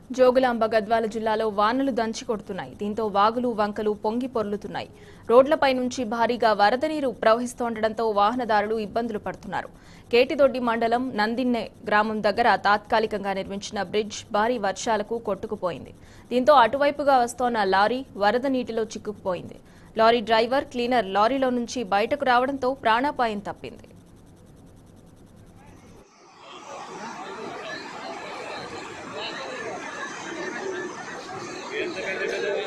జోగులాంబ గద్వాల జిల్లాలో వానలు దంచి కొడుతున్నాయి. దీంతో వాగులు వంకలు పొంగి పొర్లుతున్నాయి. రోడ్లపై నుంచి భారీగా వరద నీరు ప్రవహిస్తుండటంతో వాహనదారులు ఇబ్బందులు పడుతున్నారు. కేటిదొడ్డి మండలం నందిన్నె గ్రామం దగ్గర తాత్కాలికంగా నిర్మించిన బ్రిడ్జ్ భారీ వర్షాలకు కొట్టుకుపోయింది. దీంతో అటువైపుగా వస్తోన్న లారీ వరద నీటిలో చిక్కుకుపోయింది. లారీ డ్రైవర్, క్లీనర్ లారీలో నుంచి బయటకు రావడంతో ప్రాణాపాయం తప్పింది. ఎంత